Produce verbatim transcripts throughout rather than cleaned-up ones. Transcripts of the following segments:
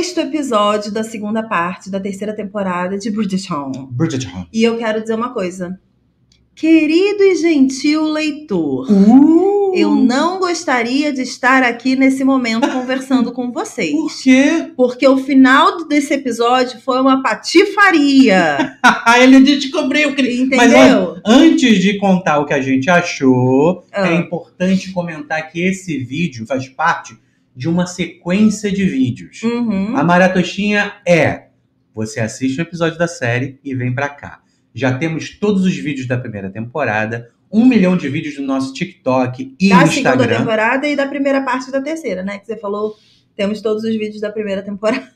sexto episódio da segunda parte da terceira temporada de Bridgerton. Bridgerton. E eu quero dizer uma coisa. Querido e gentil leitor, Uh! eu não gostaria de estar aqui nesse momento conversando com vocês. Por quê? Porque o final desse episódio foi uma patifaria. Ele descobriu. Que... Entendeu? Mas olha, antes de contar o que a gente achou, Ah. é importante comentar que esse vídeo faz parte de uma sequência de vídeos. Uhum. A Maratostinha é: você assiste o episódio da série e vem pra cá. Já temos todos os vídeos da primeira temporada, um milhão de vídeos no nosso TikTok e Da Instagram. segunda temporada e da primeira parte da terceira, né? Que você falou, temos todos os vídeos da primeira temporada.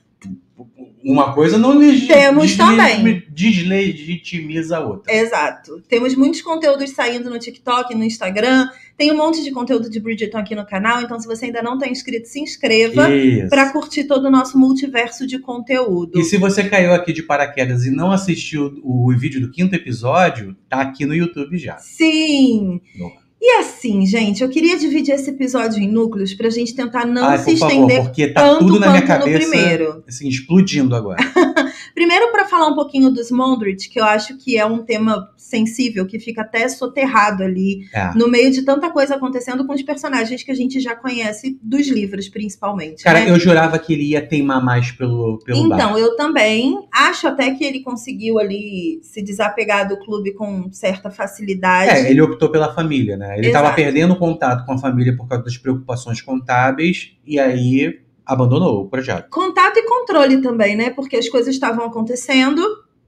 Uma coisa não legi- Temos desle- também. deslegitimiza a outra. Exato. Temos muitos conteúdos saindo no TikTok, no Instagram. Tem um monte de conteúdo de Bridgerton aqui no canal. Então, se você ainda não está inscrito, se inscreva Isso. para curtir todo o nosso multiverso de conteúdo. E se você caiu aqui de paraquedas e não assistiu o vídeo do quinto episódio, tá aqui no YouTube já. Sim! No. E assim, gente, eu queria dividir esse episódio em núcleos pra gente tentar não Ai, se por favor, estender porque tá tanto tudo na minha quanto no cabeça, primeiro. assim, explodindo agora. Primeiro, para falar um pouquinho dos Mondrian, que eu acho que é um tema sensível, que fica até soterrado ali, É. no meio de tanta coisa acontecendo com os personagens que a gente já conhece dos livros, principalmente. Cara, né? eu jurava que ele ia teimar mais pelo, pelo Então, bar. eu também acho até que ele conseguiu ali se desapegar do clube com certa facilidade. É, ele optou pela família, né? Ele tava Exato. perdendo o contato com a família por causa das preocupações contábeis, e aí abandonou o projeto. Contato e controle também, né? Porque as coisas estavam acontecendo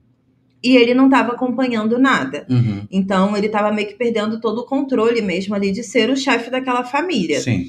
e ele não estava acompanhando nada. Uhum. Então, ele estava meio que perdendo todo o controle mesmo ali de ser o chefe daquela família. Sim.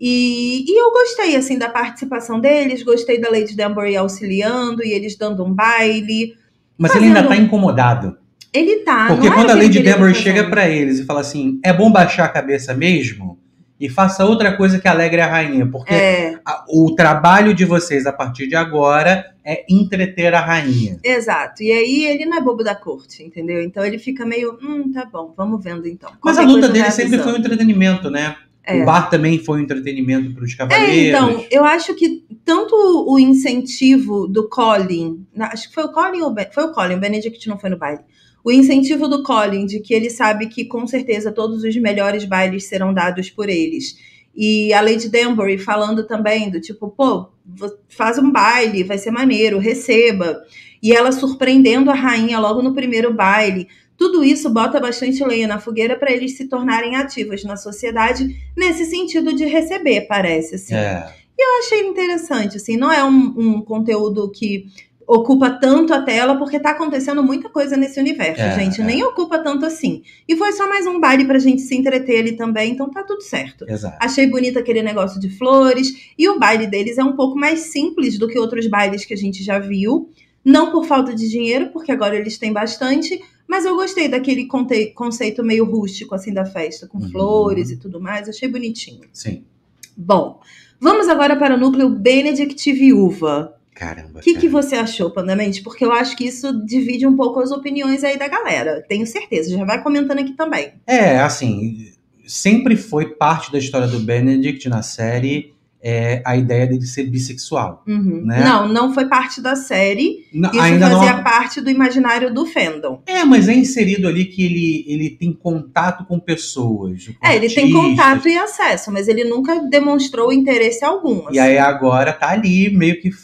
E, e eu gostei, assim, da participação deles, gostei da Lady Danbury auxiliando e eles dando um baile. Mas Fazendo- ele ainda tá incomodado. Ele tá, Porque não era quando a o que ele Lady queria Danbury fazer. chega pra eles e fala assim, é bom baixar a cabeça mesmo e faça outra coisa que alegre a rainha, porque É, a- o trabalho de vocês a partir de agora é entreter a rainha. exato. E aí ele não é bobo da corte, entendeu? Então ele fica meio, hum, tá bom, vamos vendo então. Mas Qualquer a luta coisa dele vai sempre foi um avisando. entretenimento, né? É. O bar também foi um entretenimento para os É, cavaleiros. então, eu acho que tanto o incentivo do Colin, na- acho que foi o Colin ou o Ben- foi o Colin, o Benedict não foi no baile. O incentivo do Colin de que ele sabe que com certeza todos os melhores bailes serão dados por eles. E a Lady Danbury falando também do tipo, pô, vo- faz um baile, vai ser maneiro, receba. E ela surpreendendo a rainha logo no primeiro baile. Tudo isso bota bastante lenha na fogueira para eles se tornarem ativos na sociedade nesse sentido de receber, parece, assim. É. Eu achei interessante, assim, não é um, um conteúdo que ocupa tanto a tela, porque tá acontecendo muita coisa nesse universo, É, gente, é. nem ocupa tanto assim. E foi só mais um baile pra gente se entreter ali também, então tá tudo certo. Exato. Achei bonito aquele negócio de flores, e o baile deles é um pouco mais simples do que outros bailes que a gente já viu, não por falta de dinheiro, porque agora eles têm bastante, mas eu gostei daquele conte- conceito meio rústico, assim, da festa, com Uhum. flores e tudo mais, achei bonitinho. Sim. Bom, vamos agora para o núcleo Benedict Viúva. Caramba. O que, cara. que você achou, Pandamente? Porque eu acho que isso divide um pouco as opiniões aí da galera. Tenho certeza, já vai comentando aqui também. É, assim, sempre foi parte da história do Benedict na série é, a ideia dele ser bissexual. Uhum. Né? Não, não foi parte da série. N- Isso ainda fazia não. parte do imaginário do fandom. É, mas é inserido ali que ele, ele tem contato com pessoas. com É, ele tem artistas. contato e acesso, mas ele nunca demonstrou interesse algum. E assim. aí agora tá ali meio que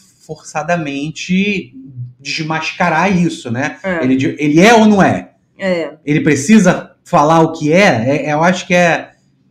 forçadamente desmascarar isso, né? É. Ele, de- ele é ou não é? É. Ele precisa falar o que é? É- eu acho que é...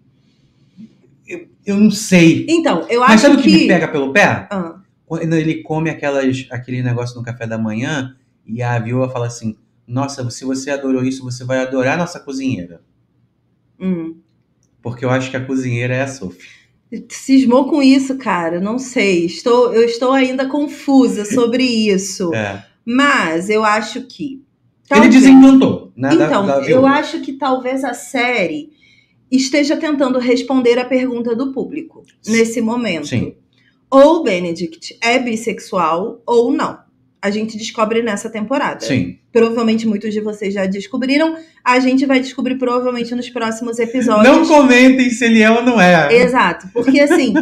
Eu, eu não sei. Então, eu Mas acho sabe o que que... me pega pelo pé? Ah, Quando ele come aquelas, aquele negócio no café da manhã e a viúva fala assim, nossa, se você adorou isso, você vai adorar a nossa cozinheira. hum. Porque eu acho que a cozinheira é a Sophie. Cismou com isso, cara? Não sei. Estou, eu estou ainda confusa sobre isso. É. Mas eu acho que... Ele talvez- desencantou, né? da- Então, da eu viúva. acho que talvez a série esteja tentando responder a pergunta do público nesse momento. Sim. Ou o Benedict é bissexual ou não. a gente descobre nessa temporada. Sim. Provavelmente muitos de vocês já descobriram. A gente vai descobrir provavelmente nos próximos episódios. Não comentem se ele é ou não é. Exato, porque assim,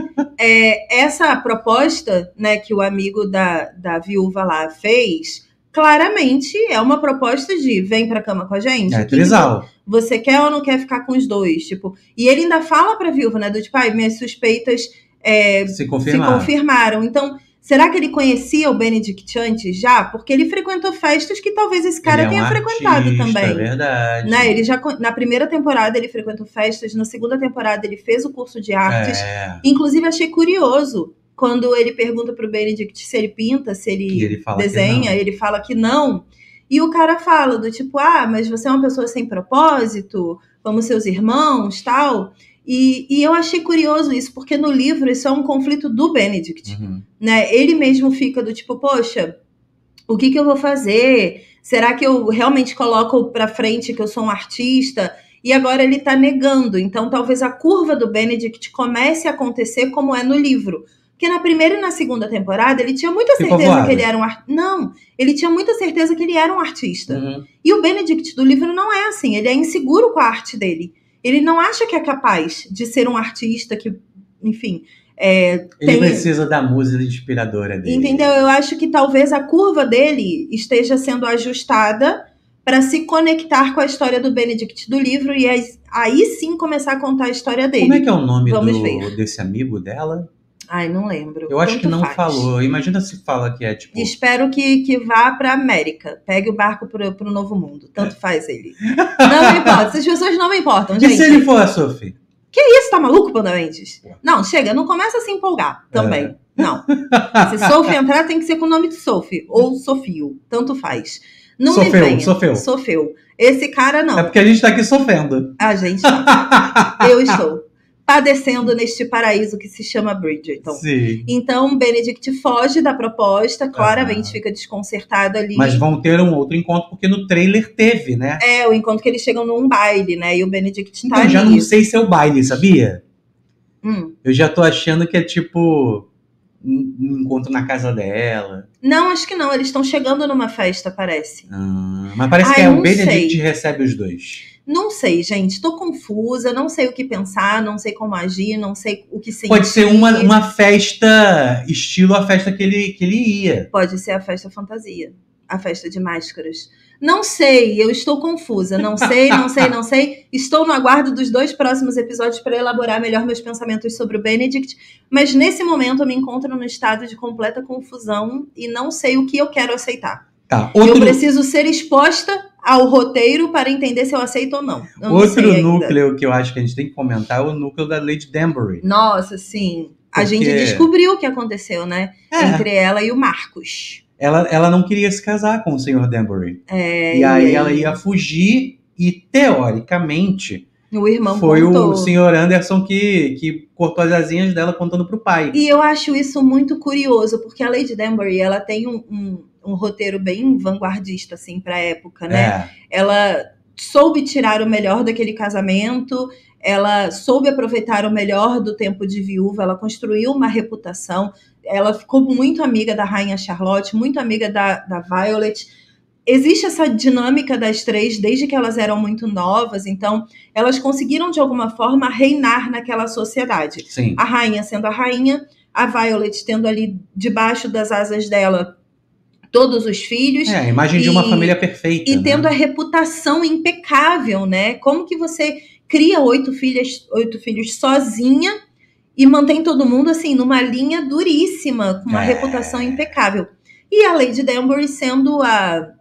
é, essa proposta, né, que o amigo da, da viúva lá fez, claramente é uma proposta de vem pra cama com a gente. É Que trisal. você quer ou não quer ficar com os dois? Tipo, e ele ainda fala pra viúva, né, do tipo, ai, minhas suspeitas é, Se se confirmar. confirmaram. Então, será que ele conhecia o Benedict antes já? Porque ele frequentou festas que talvez esse cara Ele é um tenha frequentado artista, também. É verdade. Né? Ele já, na primeira temporada ele frequentou festas, na segunda temporada ele fez o curso de artes. É. Inclusive, achei curioso quando ele pergunta pro Benedict se ele pinta, se ele, E ele fala que desenha, não. ele fala que não. E o cara fala do tipo, ah, mas você é uma pessoa sem propósito, como seus irmãos, tal. E, e eu achei curioso isso, porque no livro isso é um conflito do Benedict. Uhum. Né? Ele mesmo fica do tipo, poxa, o que que eu vou fazer? Será que eu realmente coloco pra frente que eu sou um artista? E agora ele tá negando. Então talvez a curva do Benedict comece a acontecer como é no livro. Porque na primeira e na segunda temporada ele tinha muita Ficou certeza voado. que ele era um artista. Não, ele tinha muita certeza que ele era um artista. Uhum. E o Benedict do livro não é assim. Ele é inseguro com a arte dele. Ele não acha que é capaz de ser um artista que, enfim... É, Ele tem... precisa da música inspiradora dele. Entendeu? Eu acho que talvez a curva dele esteja sendo ajustada para se conectar com a história do Benedict do livro e aí, aí sim começar a contar a história dele. Como é que é o nome Vamos do, ver. desse amigo dela? Ai, não lembro. Eu acho Tanto que não faz. falou. Imagina se fala que é tipo... Espero que, que vá para América. Pegue o barco pro, pro Novo Mundo. Tanto faz ele. Não me importa. Essas pessoas não me importam, E gente. se ele for a Sophie? Isso, tá maluco, Panda Mendes? Não, chega, não começa a se empolgar também. É. Não. Se Sophie entrar, tem que ser com o nome de Sophie. Ou Sofio. Tanto faz. Não Sofeu, me venha. sofeu. Sofeu. Esse cara, não. É porque a gente tá aqui sofrendo. A gente tá. Eu estou padecendo neste paraíso que se chama Bridgerton. Sim. Então, Benedict foge da proposta, claramente Aham. fica desconcertado ali. Mas vão ter um outro encontro, porque no trailer teve, né? É, o encontro que eles chegam num baile, né? E o Benedict tá Então, ali. já não sei se é o baile, sabia? Hum. Eu já tô achando que é tipo um um encontro na casa dela. Não, acho que não. Eles estão chegando numa festa, parece. Ah, mas parece Ai, que é não o Benedict sei. que recebe os dois. Não sei, gente. Tô confusa, não sei o que pensar, não sei como agir, não sei o que sentir. Pode ser uma, uma festa, estilo a festa que ele, que ele ia. Pode ser a festa fantasia. A festa de máscaras. Não sei, eu estou confusa. Não sei, não sei, não sei. Estou no aguardo dos dois próximos episódios para elaborar melhor meus pensamentos sobre o Benedict. Mas nesse momento eu me encontro no estado de completa confusão e não sei o que eu quero aceitar. Tá, Eu outro, preciso ser exposta ao roteiro para entender se eu aceito ou não. Eu não sei outro ainda. núcleo que eu acho que a gente tem que comentar é o núcleo da Lady Danbury. Nossa, sim. A Porque- gente descobriu o que aconteceu, né? É. Entre ela e o Marcos. Ela, ela não queria se casar com o senhor Danbury. É, E aí ela ia fugir e, teoricamente, O irmão foi contou. o senhor Anderson que, que cortou as asinhas dela contando pro pai. E eu acho isso muito curioso, porque a Lady Danbury, ela tem um, um, um roteiro bem vanguardista, assim, pra época, né? É. Ela soube tirar o melhor daquele casamento, ela soube aproveitar o melhor do tempo de viúva, ela construiu uma reputação, ela ficou muito amiga da Rainha Charlotte, muito amiga da, da Violet. Existe essa dinâmica das três desde que elas eram muito novas, então elas conseguiram de alguma forma reinar naquela sociedade. Sim. A rainha sendo a rainha, a Violet tendo ali debaixo das asas dela todos os filhos. É, a imagem de uma E- família perfeita. E tendo né? a reputação impecável, né? Como que você cria oito filhas, oito filhos sozinha e mantém todo mundo assim numa linha duríssima, com uma É. reputação impecável. E a Lady Danbury sendo a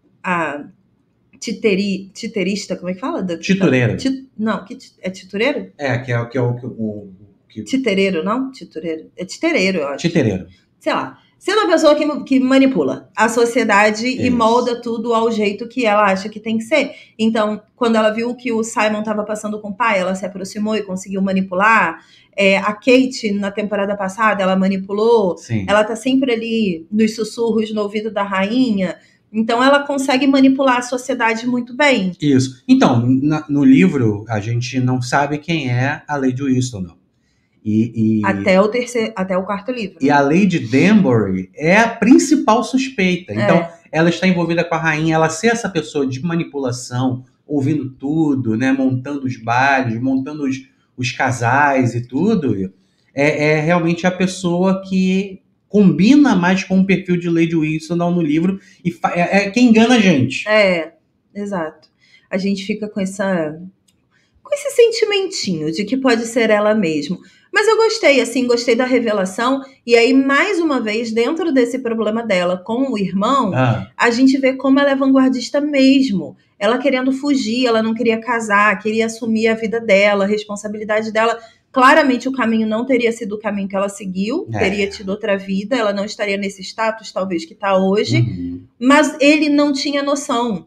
a titeri, titerista, como é que fala? Da- Titureira. Ti- não, que ti- é titureiro? É, que é, o- que é o, o, o que, Titereiro, não? Titureiro. É titereiro, eu acho. titereiro. Sei lá. Sendo uma pessoa que, que manipula a sociedade e Isso. molda tudo ao jeito que ela acha que tem que ser. Então, quando ela viu que o Simon estava passando com o pai, ela se aproximou e conseguiu manipular. É, a Kate, na temporada passada, ela manipulou. Sim. Ela tá sempre ali nos sussurros no ouvido da rainha. Então, ela consegue manipular a sociedade muito bem. Isso. Então, na- no livro, a gente não sabe quem é a Lady Whistledown. E, e, Até o terceiro, até o quarto livro. e né? a Lady Danbury é a principal suspeita. Então, É. ela está envolvida com a rainha, ela ser essa pessoa de manipulação, ouvindo tudo, né? Montando os bailes, montando os, os casais e tudo, é, é realmente a pessoa que combina mais com o perfil de Lady Whistledown no livro e fa- é, é quem engana a gente. É, exato. A gente fica com essa com esse sentimentinho de que pode ser ela mesma. Mas eu gostei, assim, gostei da revelação. E aí, mais uma vez, dentro desse problema dela com o irmão, Ah, a gente vê como ela é vanguardista mesmo. Ela querendo fugir, ela não queria casar, queria assumir a vida dela, a responsabilidade dela. Claramente o caminho não teria sido o caminho que ela seguiu, É. teria tido outra vida, ela não estaria nesse status, talvez, que está hoje. uhum. Mas ele não tinha noção.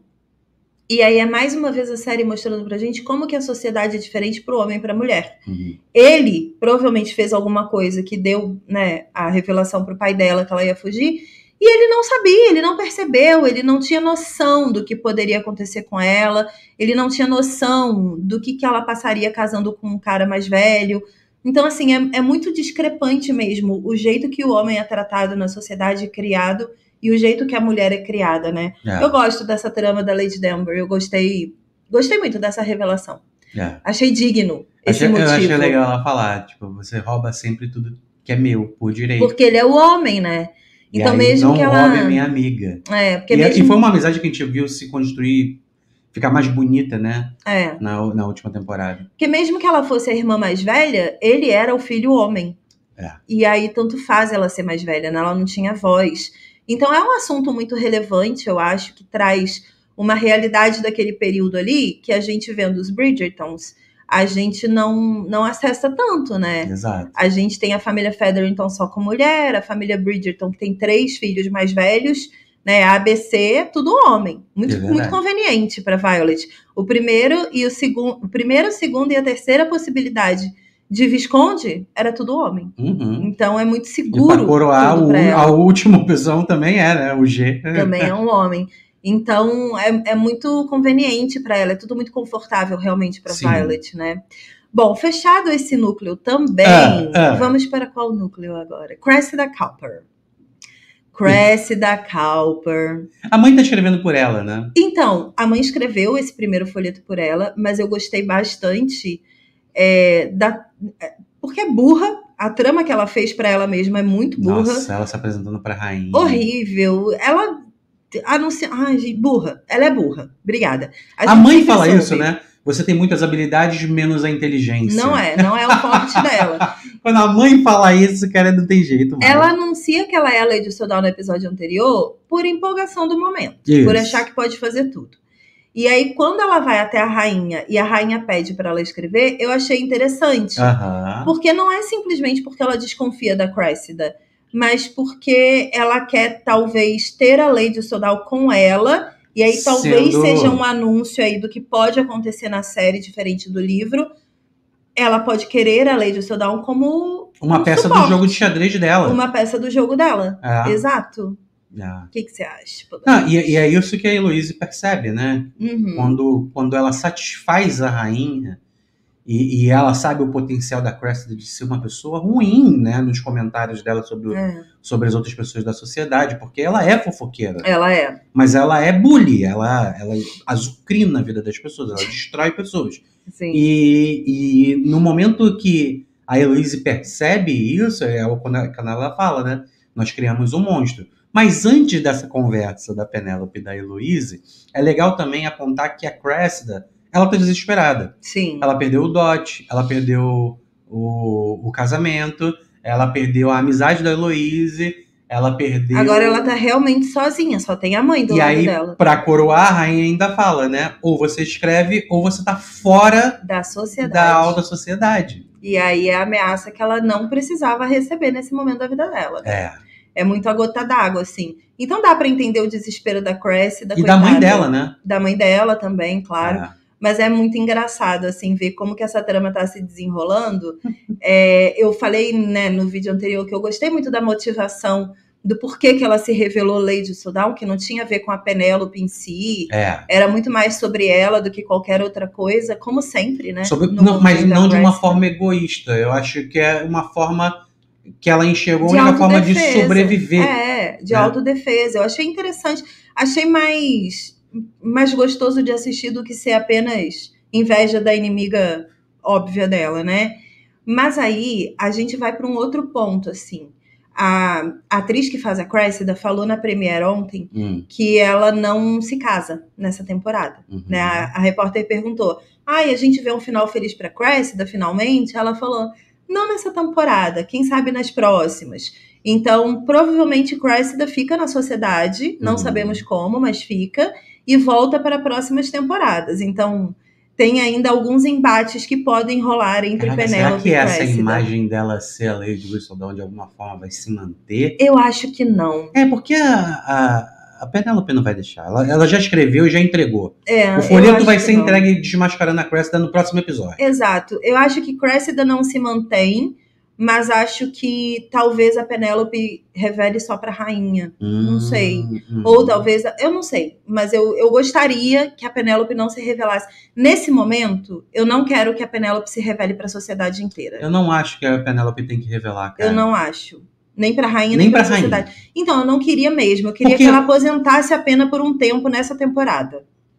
E aí é mais uma vez a série mostrando pra gente como que a sociedade é diferente pro homem e pra mulher. Uhum. Ele provavelmente fez alguma coisa que deu, né, a revelação pro pai dela que ela ia fugir, e ele não sabia, ele não percebeu, ele não tinha noção do que poderia acontecer com ela, ele não tinha noção do que, que ela passaria casando com um cara mais velho. Então, assim, é, é muito discrepante mesmo o jeito que o homem é tratado na sociedade, criado, e o jeito que a mulher é criada, né? É, Eu gosto dessa trama da Lady Danbury, eu gostei, gostei muito dessa revelação. é. Achei digno esse Achei- motivo. Eu achei legal ela falar, tipo, você rouba sempre tudo que é meu, por direito. Porque ele é o homem, né? E Então aí, mesmo não que ela... roube a minha amiga. É, porque E, mesmo... e foi uma amizade que a gente viu se construir, ficar mais bonita, né? É, Na, na última temporada. porque mesmo que ela fosse a irmã mais velha, ele era o filho homem. É. E aí tanto faz ela ser mais velha, né? Ela não tinha voz. Então é um assunto muito relevante, eu acho, que traz uma realidade daquele período ali, que a gente vendo os Bridgertons, a gente não, não acessa tanto, né? Exato. A gente tem a família Featherington só com mulher, a família Bridgerton que tem três filhos mais velhos, né? A A B C, tudo homem. Muito, É verdade. muito conveniente para Violet. O primeiro e o segundo, o primeiro, o segundo e a terceira possibilidade de Visconde era tudo homem. Uhum. Então é muito E seguro pra coroar, tudo o, pra ela. a última opção também é, né? O G. Também é um homem. Então é, é muito conveniente para ela, é tudo muito confortável realmente para Sim. Violet, né? Bom, fechado esse núcleo também, Ah, ah. vamos para qual núcleo agora? Cressida Cowper. Cressida Cowper. A mãe tá escrevendo por ela, né? Então, a mãe escreveu esse primeiro folheto por ela, mas eu gostei bastante é, da, porque é burra. A trama que ela fez para ela mesma é muito burra. Nossa, ela se apresentando pra rainha. Horrível. Ela anuncia... Ai, gente, burra. Ela é burra. Obrigada. A, gente mãe sempre fala soube. isso, né? Você tem muitas habilidades, menos a inteligência. Não é, não é o forte dela. Quando a mãe fala isso, cara, não tem jeito, mano. Ela anuncia que ela é a Lady Sodal no episódio anterior por empolgação do momento. Isso. Por achar que pode fazer tudo. E aí, quando ela vai até a rainha e a rainha pede para ela escrever, eu achei interessante. Aham. Porque não é simplesmente porque ela desconfia da Cressida, mas porque ela quer, talvez, ter a Lady Sodal com ela. E aí, talvez Sendo- seja um anúncio aí do que pode acontecer na série, diferente do livro. Ela pode querer a Lady Sodal como Uma um peça suporte, do jogo de xadrez dela. uma peça do jogo dela. É. Exato. É. O que, que você acha? Ah, e, e é isso que a Heloise percebe, né? Uhum. Quando, quando ela satisfaz a rainha e, e ela sabe o potencial da Cressida de ser uma pessoa ruim, né? Nos comentários dela sobre, o- É, sobre as outras pessoas da sociedade, porque ela é fofoqueira. ela é. Mas ela é bully, ela, ela azucrina a vida das pessoas, ela destrói pessoas. Sim. E, e no momento que a Heloise percebe isso, é quando ela, quando ela fala, né? Nós criamos um monstro. Mas antes dessa conversa da Penélope e da Heloise, é legal também apontar que a Cressida, ela tá desesperada. Sim. Ela perdeu o dote, ela perdeu o, o casamento, ela perdeu a amizade da Heloise, ela perdeu... Agora ela tá realmente sozinha, só tem a mãe do E lado aí, dela. pra coroar, a rainha ainda fala, né? Ou você escreve, ou você tá fora Da sociedade. da alta sociedade. E aí é a ameaça que ela não precisava receber nesse momento da vida dela. Né? É. É muito a gota d'água, assim. Então dá pra entender o desespero da Cressida, E da mãe dela, né? Da mãe dela também, claro. É. Mas é muito engraçado, assim, ver como que essa trama tá se desenrolando. É, eu falei, né, no vídeo anterior que eu gostei muito da motivação do porquê que ela se revelou Lady Sodal, que não tinha a ver com a Penélope em si. É. Era muito mais sobre ela do que qualquer outra coisa, como sempre, né? Sobre, No não, mundo mas da não de uma Cressida. forma egoísta. Eu acho que é uma forma que ela enxergou, a De única forma de autodefesa. sobreviver. É, de né? autodefesa. Eu achei interessante. Achei mais, mais gostoso de assistir do que ser apenas inveja da inimiga óbvia dela, né? Mas aí a gente vai para um outro ponto, assim. A, a atriz que faz a Cressida falou na Premiere ontem Hum, que ela não se casa nessa temporada. uhum. Né? A, a repórter perguntou: ai, a gente vê um final feliz para Cressida, finalmente? Ela falou: não nessa temporada, quem sabe nas próximas. Então, provavelmente Cressida fica na sociedade, não Uhum. sabemos como, mas fica, e volta para próximas temporadas. Então, tem ainda alguns embates que podem rolar entre Caraca, será Penélope que e essa Cressida. imagem dela ser a Lady Whistledown de alguma forma vai se manter? Eu acho que não. É, porque a, a, a Penélope não vai deixar. Ela, ela já escreveu e já entregou. É, O eu folheto acho vai que ser não. entregue desmascarando a Cressida no próximo episódio. Exato. Eu acho que Cressida não se mantém, mas acho que talvez a Penélope revele só pra rainha. Não sei. Hum, Ou hum. talvez, eu não sei, mas eu, eu gostaria que a Penélope não se revelasse. Nesse momento, eu não quero que a Penélope se revele pra sociedade inteira. Eu não acho que a Penélope tem que revelar, cara. Eu não acho. Nem pra rainha, Nem nem pra pra rainha. sociedade. Então, eu não queria mesmo. Eu queria Porque- que ela aposentasse a pena por um tempo nessa temporada.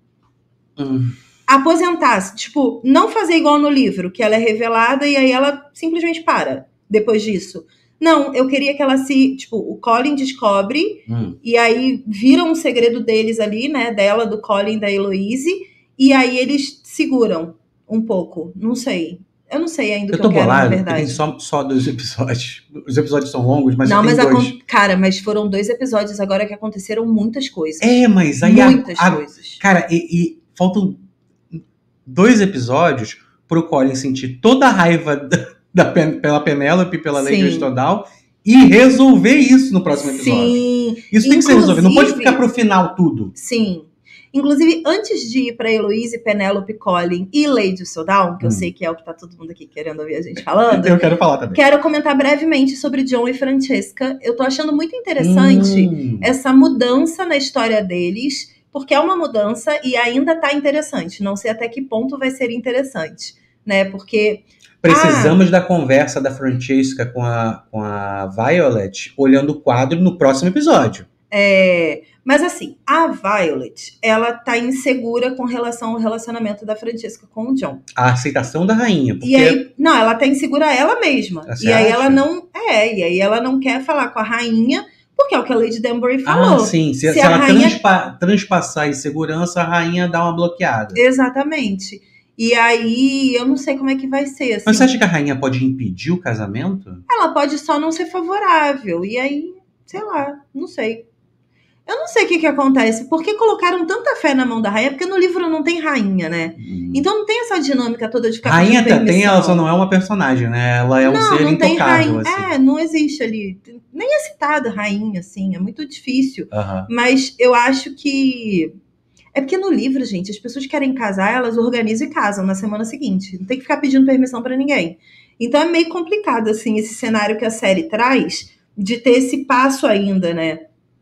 Hum. Aposentasse, tipo, não fazer igual no livro, que ela é revelada e aí ela simplesmente para depois disso. Não, eu queria que ela se, tipo, o Colin descobre Hum. e aí vira um segredo deles ali, né, dela, do Colin e da Heloise, e aí eles seguram um pouco, não sei. Eu não sei ainda o Eu que tô eu quero, na bolado, porque verdade. tem só, só dois episódios. Os episódios são longos, mas não, só tem mas a dois. con- cara, mas foram dois episódios agora que aconteceram muitas coisas. É, mas aí... a- Muitas a- coisas. Cara, e, e faltam dois episódios pro Colin sentir toda a raiva da, da Pen- pela Penélope, pela Lady Sim. Whistledown, e resolver isso no próximo episódio. Sim. Isso tem que ser resolvido. Não pode Inclusive- ficar pro final tudo. Sim. Inclusive, antes de ir pra Heloise, Penélope, Colin e Lady Whistledown, que Hum. eu sei que é o que tá todo mundo aqui querendo ouvir a gente falando, Eu quero falar também. quero comentar brevemente sobre John e Francesca. Eu tô achando muito interessante Hum. essa mudança na história deles, porque é uma mudança e ainda tá interessante. Não sei até que ponto vai ser interessante, né? Porque Precisamos da conversa da Francesca com a, com a Violet olhando o quadro no próximo episódio. É, mas assim, a Violet, ela tá insegura com relação ao relacionamento da Francesca com o John. A aceitação da rainha. Porque E aí, não, ela tá insegura ela mesma. Você e aí acha? ela não, é, e aí ela não quer falar com a rainha, porque é o que a Lady Danbury Ah, falou. sim. Se, Se se a ela rainha- transpa- transpassar a insegurança, a rainha dá uma bloqueada. Exatamente. E aí, eu não sei como é que vai ser, assim. Mas você acha que a rainha pode impedir o casamento? Ela pode só não ser favorável. E aí, sei lá, não sei. Eu não sei o que que acontece, porque colocaram tanta fé na mão da rainha, porque no livro não tem rainha, né? Hum. Então não tem essa dinâmica toda de ficar rainha pedindo até tem, permissão. ela só não é uma personagem, né? Ela é um não, ser não tem intocável, rainha. assim. É, não existe ali. Nem é citada rainha, assim, é muito difícil. Aham. Mas eu acho que. É porque no livro, gente, as pessoas querem casar, elas organizam e casam na semana seguinte. Não tem que ficar pedindo permissão pra ninguém. Então é meio complicado, assim, esse cenário que a série traz, de ter esse passo ainda, né?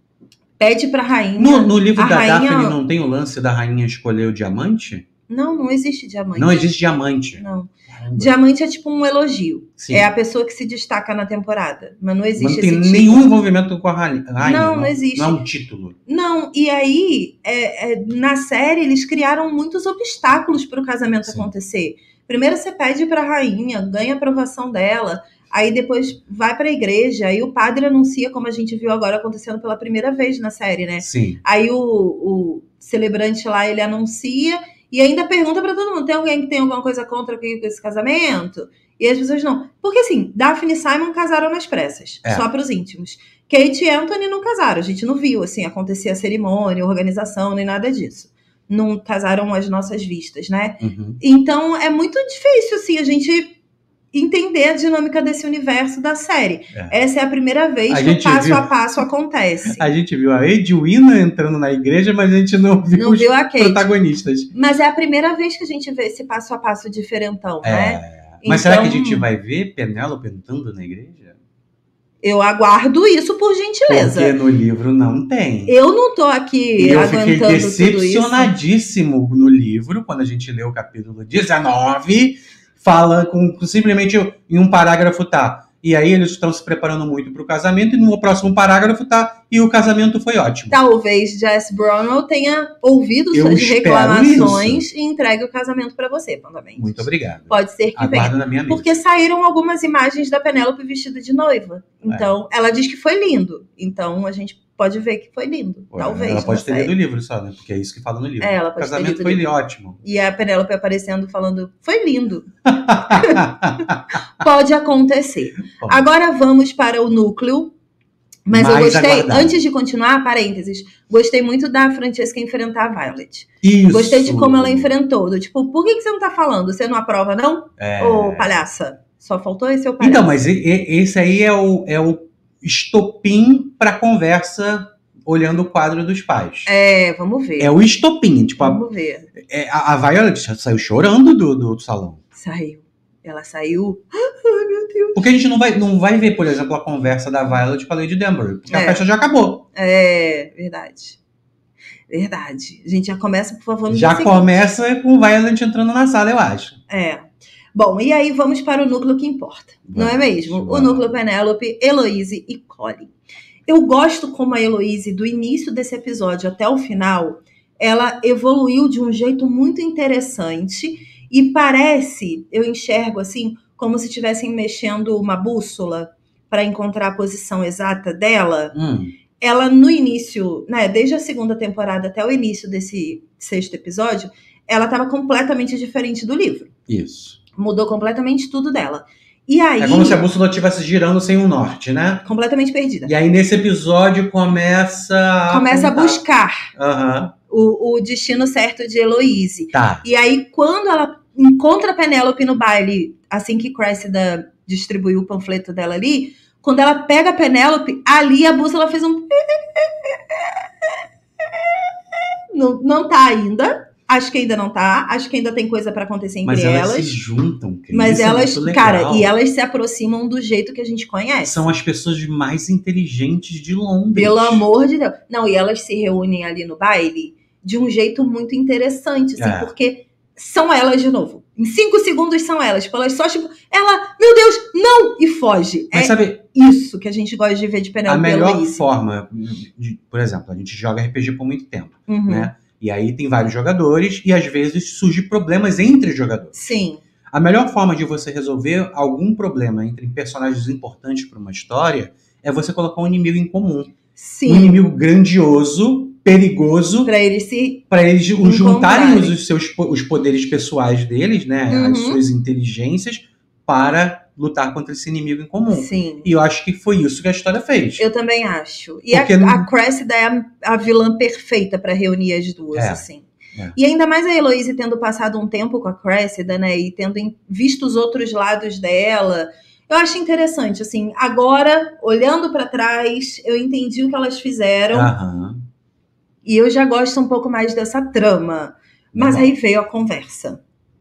Pede pra rainha. No, no livro a da rainha- Daphne não tem o lance da rainha escolher o diamante? Não, não existe diamante. Não existe diamante. Não. Caramba. Diamante é tipo um elogio. Sim. É a pessoa que se destaca na temporada. Mas não existe Não tem esse título. nenhum envolvimento com a rainha. rainha, Não, não existe. Não é um título. Não, e aí, é, é, na série, eles criaram muitos obstáculos para o casamento Sim. acontecer. Primeiro você pede para a rainha, ganha a aprovação dela, aí depois vai para a igreja, aí o padre anuncia, como a gente viu agora acontecendo pela primeira vez na série, né? Sim. Aí o, o celebrante lá, ele anuncia e ainda pergunta para todo mundo, tem alguém que tem alguma coisa contra com esse casamento? E as pessoas não. Porque assim, Daphne e Simon casaram nas pressas, É. só para os íntimos. Kate e Anthony não casaram, a gente não viu assim acontecer a cerimônia, a organização, nem nada disso. Não casaram às nossas vistas, né? Uhum. Então é muito difícil assim a gente entender a dinâmica desse universo da série. É. Essa é a primeira vez A que gente o passo viu- a passo acontece. A gente viu a Edwina entrando na igreja, mas a gente não viu Não os viu a Kate. protagonistas. Mas é a primeira vez que a gente vê esse passo a passo diferentão, né? É. Mas será que a Então, gente vai ver Penélope entrando na igreja? Eu aguardo isso por gentileza. Porque no livro não tem. Eu não tô aqui e eu aguentando fiquei tudo isso. decepcionadíssimo no livro, quando a gente lê o capítulo dezenove, fala com simplesmente em um parágrafo tá. E aí eles estão se preparando muito para o casamento, e no próximo parágrafo tá, e o casamento foi ótimo. Talvez Jess Brownell tenha ouvido Eu suas espero reclamações isso. e entregue o casamento para você, Pandamente. Muito obrigado. Pode ser que Aguardo venha. na minha mesa. Porque saíram algumas imagens da Penélope vestida de noiva. Então, é. ela diz que foi lindo. Então, a gente pode ver que foi lindo. Ué, Talvez. Ela pode ter série. lido o livro só, né? Porque é isso que fala no livro. É, ela o pode casamento ter lido foi o livro. ótimo. E a Penélope aparecendo falando, foi lindo. Pode acontecer. Bom. Agora vamos para o núcleo. Mas Mais eu gostei, aguardado. antes de continuar, parênteses, gostei muito da Francesca enfrentar a Violet. Isso. Gostei de como ela enfrentou. Do tipo, por que, que você não tá falando? Você não aprova, não? É... Ô, palhaça. Só faltou esse o palhaço. Então, mas e, e, esse aí é o, é o estopim pra conversa olhando o quadro dos pais. É, vamos ver. É o estopim. Tipo, vamos a, ver. É, a, a Violet saiu chorando do, do salão. Saiu. Ela saiu... Ai, meu Deus. Porque a gente não vai, não vai ver, por exemplo, a conversa da Violet com a Lady Danbury. Porque é. a festa já acabou. É, verdade. Verdade. A gente já começa, por favor, no Já começa com o Violet entrando na sala, eu acho. É. Bom, e aí vamos para o núcleo que importa. Vamos, não é mesmo? Vamos. O núcleo Penélope, Heloise e Colin. Eu gosto como a Heloise, do início desse episódio até o final, ela evoluiu de um jeito muito interessante e parece, eu enxergo assim, como se estivessem mexendo uma bússola para encontrar a posição exata dela. Hum. Ela, no início, né, desde a segunda temporada até o início desse sexto episódio, ela estava completamente diferente do livro. Isso. Mudou completamente tudo dela. E aí, é como se a bússola estivesse girando sem o norte, né? Completamente perdida. E aí, nesse episódio, começa a... Começa apontar. a buscar uhum. o, o destino certo de Heloise. Tá. E aí, quando ela encontra a Penélope no baile, assim que Cressida distribuiu o panfleto dela ali, quando ela pega a Penélope, ali a bússola fez um... Não, não tá ainda. Acho que ainda não tá. Acho que ainda tem coisa pra acontecer entre mas elas. elas. Mas elas se juntam, Cris. Mas elas, é cara, e elas se aproximam do jeito que a gente conhece. São as pessoas mais inteligentes de Londres. Pelo amor de Deus. Não, e elas se reúnem ali no baile de um jeito muito interessante, assim, é. porque são elas de novo. Em cinco segundos são elas. Tipo, elas só, tipo, ela, meu Deus, não! E foge. Mas é sabe, isso que a gente gosta de ver de Penélope. A melhor Heloise. forma, de, por exemplo, a gente joga R P G por muito tempo, uhum. né? E aí tem vários jogadores e às vezes surgem problemas entre os jogadores. Sim. A melhor forma de você resolver algum problema entre personagens importantes para uma história é você colocar um inimigo em comum. Sim. Um inimigo grandioso, perigoso, para eles se para eles juntarem os seus os poderes pessoais deles, né, uhum. as suas inteligências para lutar contra esse inimigo em comum. Sim. E eu acho que foi isso que a história fez. Eu também acho. E Porque a, não... a Cressida é a, a vilã perfeita para reunir as duas, é. assim. É. E ainda mais a Heloise tendo passado um tempo com a Cressida, né, e tendo visto os outros lados dela. Eu acho interessante, assim, agora, olhando para trás, eu entendi o que elas fizeram. Aham. E eu já gosto um pouco mais dessa trama. Mas Bom. aí veio a conversa.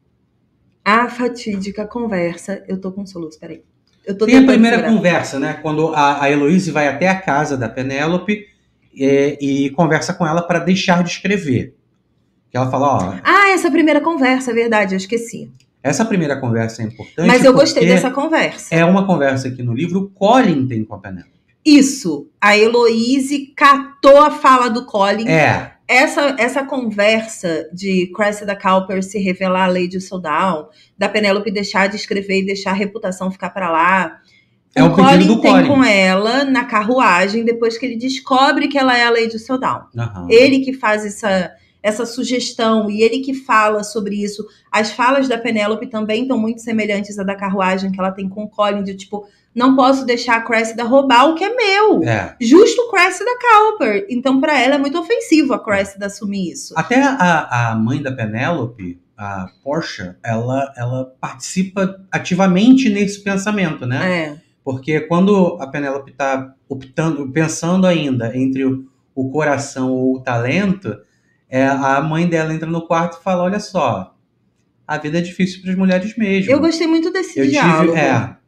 A fatídica conversa. Eu tô com soluço, peraí. Eu tô Tem a primeira segurar. conversa, né? Quando a, a Heloise vai até a casa da Penélope é, e conversa com ela para deixar de escrever. Que ela fala, ó... Ah, essa primeira conversa, é verdade, eu esqueci. Essa primeira conversa é importante. Mas eu gostei dessa conversa. É uma conversa que no livro o Colin tem com a Penélope. Isso. A Heloise catou a fala do Colin. É. Essa, essa conversa de Cressida Cowper se revelar a Lady Southdown, da Penélope deixar de escrever e deixar a reputação ficar pra lá. É o um pedido Colin do tem Colin. com ela na carruagem depois que ele descobre que ela é a Lady Southdown. Uhum. Ele que faz essa, essa sugestão e ele que fala sobre isso. As falas da Penélope também estão muito semelhantes à da carruagem que ela tem com o Colin, de tipo, não posso deixar a Cressida roubar o que é meu. É. Justo Cressida Cowper. Então, pra ela é muito ofensivo a Cressida assumir isso. Até a, a mãe da Penélope, a Portia, ela, ela participa ativamente nesse pensamento, né? É. Porque quando a Penélope está optando, pensando ainda entre o, o coração ou o talento, é, a mãe dela entra no quarto e fala, olha só, a vida é difícil para as mulheres mesmo. Eu gostei muito desse eu diálogo. Tive, é,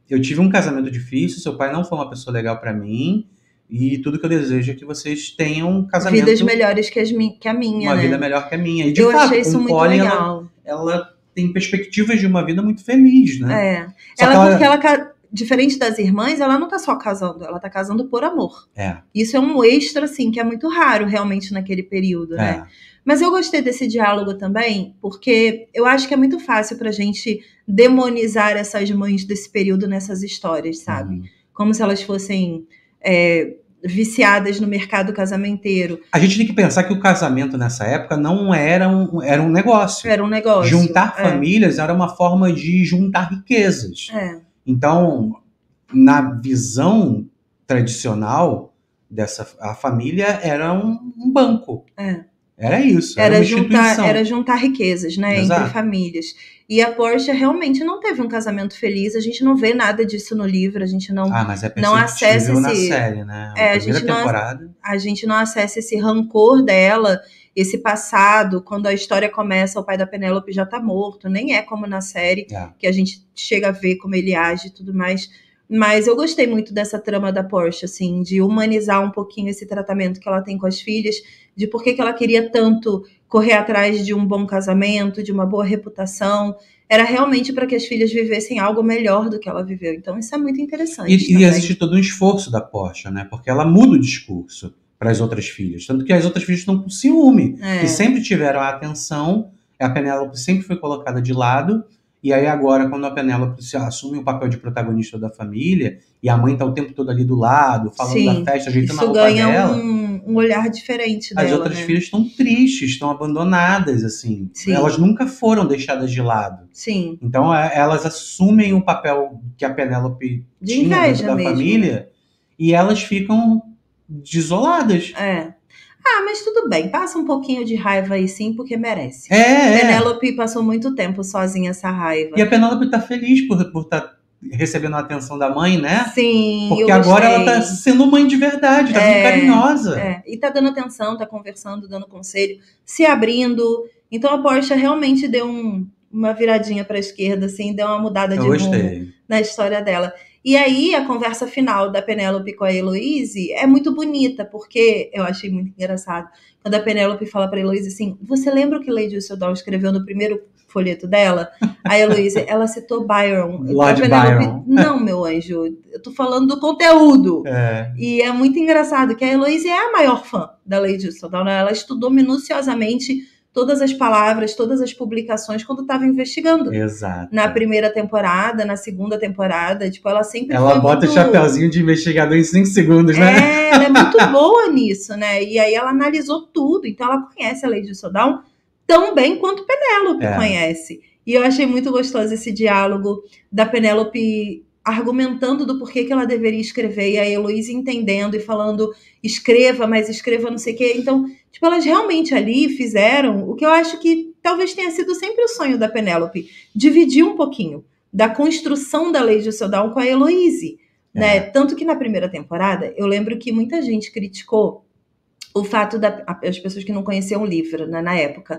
eu tive um casamento difícil, seu pai não foi uma pessoa legal pra mim, e tudo que eu desejo é que vocês tenham um casamento... Vidas melhores que, as mi- que a minha, uma né? vida melhor que a minha. E de Eu fato, achei com isso o muito Colin, ela, legal. ela tem perspectivas de uma vida muito feliz, né? É. Só Ela, que ela- porque ela, ca- diferente das irmãs, ela não tá só casando, ela tá casando por amor. É, Isso é um extra, assim, que é muito raro realmente naquele período, né? é. Mas eu gostei desse diálogo também, porque eu acho que é muito fácil pra gente demonizar essas mães desse período nessas histórias, sabe? Uhum. Como se elas fossem é, viciadas no mercado casamenteiro. A gente tem que pensar que o casamento nessa época não era um, era um negócio. Era um negócio. Juntar é. famílias era uma forma de juntar riquezas. É. Então, na visão tradicional dessa, a família era um, um banco. É. Era isso, era, Era uma juntar, instituição. era juntar riquezas, né, Exato. entre famílias. E a Portia realmente não teve um casamento feliz, a gente não vê nada disso no livro, a gente não, Ah, mas é não acessa perceptível na esse- série, né? A É, a primeira gente não- temporada. a gente não acessa esse rancor dela, esse passado, quando a história começa, o pai da Penélope já tá morto, nem é como na série, É. que a gente chega a ver como ele age e tudo mais. Mas eu gostei muito dessa trama da Portia, assim, de humanizar um pouquinho esse tratamento que ela tem com as filhas, de por que que ela queria tanto correr atrás de um bom casamento, de uma boa reputação. Era realmente para que as filhas vivessem algo melhor do que ela viveu. Então isso é muito interessante. E, e também. existe todo um esforço da Portia, né? Porque ela muda o discurso para as outras filhas. Tanto que as outras filhas estão com ciúme. É. Que sempre tiveram a atenção, a Penélope sempre foi colocada de lado. E aí agora, quando a Penélope se assume o papel de protagonista da família, e a mãe tá o tempo todo ali do lado, falando Sim, da festa, ajeitando a Isso roupa ganha dela, um, um olhar diferente dela, as outras né? filhas estão tristes, estão abandonadas, assim. Sim. Elas nunca foram deixadas de lado. Sim, Então é, elas assumem o papel que a Penélope De tinha inveja dentro da mesmo, família e elas ficam desoladas. é. Ah, mas tudo bem, passa um pouquinho de raiva aí sim, porque merece. É, é. Penélope passou muito tempo sozinha essa raiva. E a Penélope tá feliz por estar por tá recebendo a atenção da mãe, né? Sim, Porque eu agora ela gostei. tá sendo mãe de verdade, tá É, sendo carinhosa. É, e tá dando atenção, tá conversando, dando conselho, se abrindo. Então a Portia realmente deu um- uma viradinha pra esquerda, assim, deu uma mudada Eu de rumo gostei. na história dela. E aí, a conversa final da Penélope com a Heloise é muito bonita, porque eu achei muito engraçado. Quando a Penélope fala pra Heloise assim, você lembra o que Lady Whistledown escreveu no primeiro folheto dela? A Heloise, ela citou Byron. Lord A Penélope, Byron. não, meu anjo, eu tô falando do conteúdo. É. E é muito engraçado que a Heloise é a maior fã da Lady Whistledown, né? Ela estudou minuciosamente todas as palavras, todas as publicações quando estava investigando. Exato. Na primeira temporada, na segunda temporada, tipo, ela sempre Ela foi bota muito... o chapeuzinho de investigador em cinco segundos, né? É, ela é muito boa nisso, né? E aí ela analisou tudo, então ela conhece a Lady Whistledown tão bem quanto Penélope É. conhece. E eu achei muito gostoso esse diálogo da Penélope argumentando do porquê que ela deveria escrever, e a Heloise entendendo e falando, escreva, mas escreva não sei o quê. Então, tipo, elas realmente ali fizeram o que eu acho que talvez tenha sido sempre o sonho da Penélope, dividir um pouquinho da construção da Lady Whistledown com a Heloise, né? É. Tanto que na primeira temporada, eu lembro que muita gente criticou o fato da... as pessoas que não conheciam o livro, né, na época,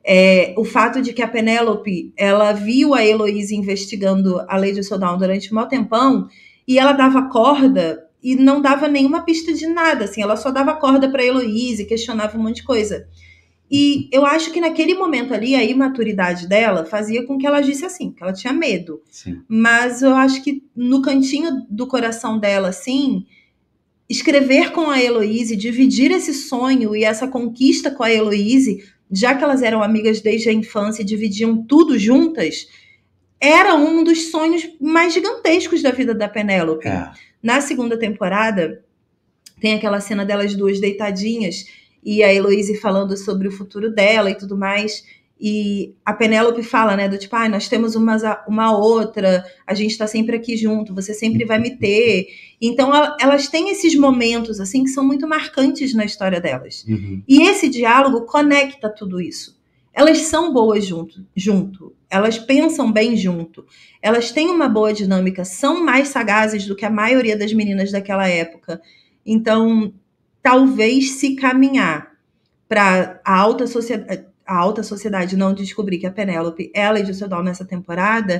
é, o fato de que a Penélope, ela viu a Heloise investigando a Lady Whistledown durante um maior tempão, e ela dava corda e não dava nenhuma pista de nada, assim, ela só dava corda para Heloise, questionava um monte de coisa. E eu acho que naquele momento ali, a imaturidade dela fazia com que ela agisse assim, que ela tinha medo. Sim. Mas eu acho que no cantinho do coração dela, assim, escrever com a Heloise, dividir esse sonho e essa conquista com a Heloise, já que elas eram amigas desde a infância e dividiam tudo juntas, era um dos sonhos mais gigantescos da vida da Penélope. É. Na segunda temporada, tem aquela cena delas duas deitadinhas e a Heloise falando sobre o futuro dela e tudo mais. E a Penélope fala, né, do tipo, ah, nós temos uma, uma outra, a gente tá sempre aqui junto, você sempre vai me ter. Então, elas têm esses momentos, assim, que são muito marcantes na história delas. Uhum. E esse diálogo conecta tudo isso. Elas são boas junto, junto, elas pensam bem junto, elas têm uma boa dinâmica, são mais sagazes do que a maioria das meninas daquela época. Então, talvez se caminhar para a alta sociedade, a alta sociedade não descobrir que a Penélope é a Lady Whistledown nessa temporada,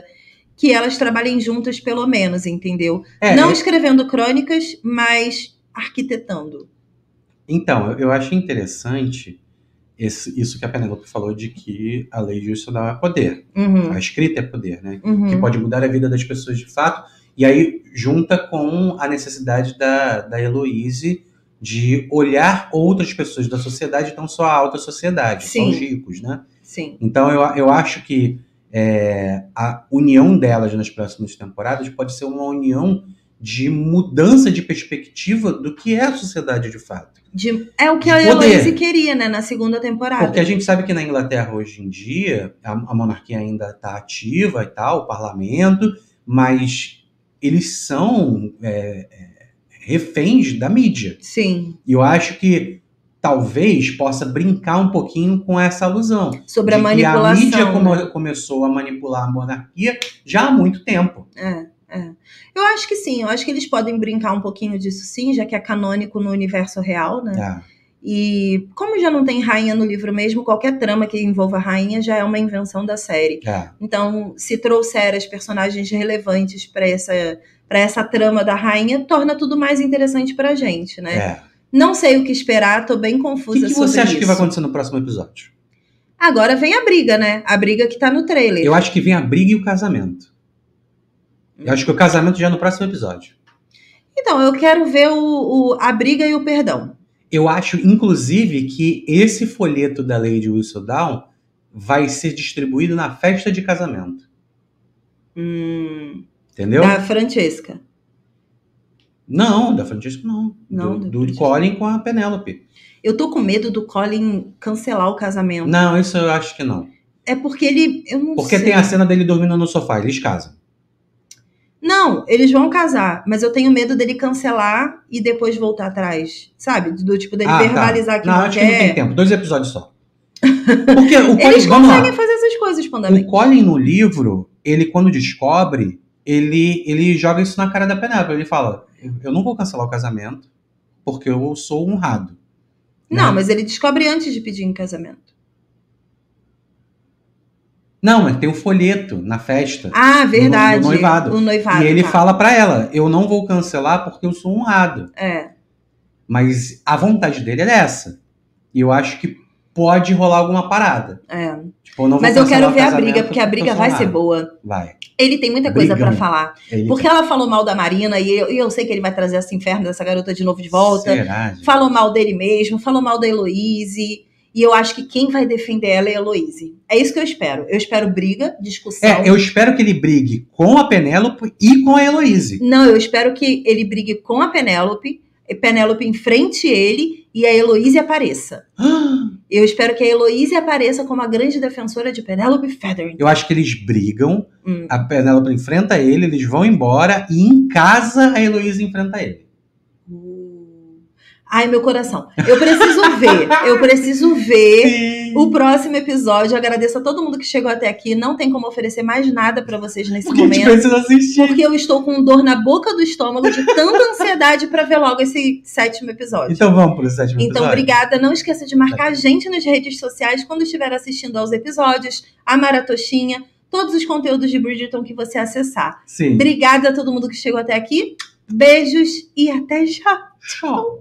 que elas trabalhem juntas pelo menos, entendeu? É, Não é- escrevendo crônicas, mas arquitetando. Então, eu, eu acho interessante esse- isso que a Penélope falou de que a lei judicional é poder. Uhum, A escrita é poder, né? uhum. Que pode mudar a vida das pessoas de fato. E aí junta com a necessidade da, da Heloíse de olhar outras pessoas da sociedade, não só a alta sociedade, só Sim. os ricos, né? Sim. Então eu, eu acho que é, a união delas nas próximas temporadas pode ser uma união de mudança de perspectiva do que é a sociedade de fato. De- é o que De a poder. Heloíse queria, né, na segunda temporada. Porque a gente sabe que na Inglaterra hoje em dia a, a monarquia ainda está ativa e tal, o parlamento, mas eles são é, é, reféns da mídia. Sim. E eu acho que talvez possa brincar um pouquinho com essa alusão. Sobre a de que manipulação. a mídia come- né? começou a manipular a monarquia já há muito tempo. É, é. Eu acho que sim, eu acho que eles podem brincar um pouquinho disso sim, já que é canônico no universo real, né? É. E como já não tem rainha no livro mesmo, qualquer trama que envolva rainha já é uma invenção da série. É. Então, se trouxer as personagens relevantes para essa, para essa trama da rainha, torna tudo mais interessante pra gente, né? É. Não sei o que esperar, tô bem O confusa que, que sobre você acha isso. que vai acontecer no próximo episódio? Agora vem a briga, né? A briga que tá no trailer. Eu acho que vem a briga e o casamento. Eu acho que o casamento já é no próximo episódio. Então, eu quero ver o, o- a briga e o perdão. Eu acho, inclusive, que esse folheto da Lady Whistledown vai ser distribuído na festa de casamento. Hum, Entendeu? da Francesca. Não, da Francesca não. Não, do da do Francesca. Colin com a Penélope. Eu tô com medo do Colin cancelar o casamento. Não, isso eu acho que não. É porque ele. Eu não Porque sei. tem a cena dele dormindo no sofá, eles casam. Não, eles vão casar, mas eu tenho medo dele cancelar e depois voltar atrás. Sabe? Do tipo dele Ah, verbalizar tá. que não, não acho quer. que não tem tempo. Dois episódios só. Porque o Colin, Eles vamos lá. conseguem fazer essas coisas, O Pandamente. Colin no livro, ele quando descobre, ele, ele joga isso na cara da Penélope. Ele fala, eu eu não vou cancelar o casamento porque eu sou honrado. Não, né? mas ele descobre antes de pedir em casamento. Não, mas tem o folheto na festa. Ah, verdade. No- no noivado. O noivado. e ele tá. fala pra ela, eu não vou cancelar porque eu sou honrado. É. Mas a vontade dele é essa. E eu acho que pode rolar alguma parada. É. Tipo, eu não vou Mas eu cancelar quero o ver a casamento briga, porque a eu briga sou vai ser honrado. boa. Vai. Ele tem muita coisa Brigão. pra falar. Ele Porque ela falou mal da Marina e eu, e eu sei que ele vai trazer esse inferno dessa garota de novo de volta. Será, gente? Falou mal dele mesmo, falou mal da Heloíse. E eu acho que quem vai defender ela é a Heloíse. É isso que eu espero. Eu espero briga, discussão. É, eu espero que ele brigue com a Penélope e com a Heloíse. Não, eu espero que ele brigue com a Penélope, e Penélope enfrente ele e a Heloíse apareça. Eu espero que a Heloíse apareça como a grande defensora de Penélope Featherington. Eu acho que eles brigam, Hum. a Penélope enfrenta ele, eles vão embora e em casa a Heloíse enfrenta ele. Ai, meu coração. Eu preciso ver. Eu preciso ver Sim. o próximo episódio. Eu agradeço a todo mundo que chegou até aqui. Não tem como oferecer mais nada pra vocês nesse Porque a gente momento. precisa assistir. Porque eu estou com dor na boca do estômago de tanta ansiedade pra ver logo esse sétimo episódio. Então vamos pro sétimo Então, episódio? obrigada. Não esqueça de marcar a gente nas redes sociais quando estiver assistindo aos episódios, a Maratoshinha, todos os conteúdos de Bridgerton que você acessar. Sim. Obrigada a todo mundo que chegou até aqui. Beijos e até já. Tchau.